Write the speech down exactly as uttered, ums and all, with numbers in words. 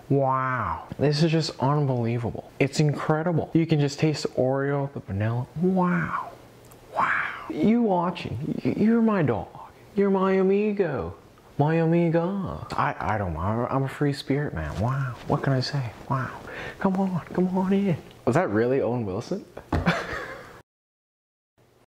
Wow, this is just unbelievable. It's incredible. You can just taste the Oreo, the vanilla. Wow, wow. You watching, you're my dog. You're my amigo, my amiga. I, I don't know, I'm a free spirit, man. Wow, what can I say? Wow, come on, come on in. Was that really Owen Wilson?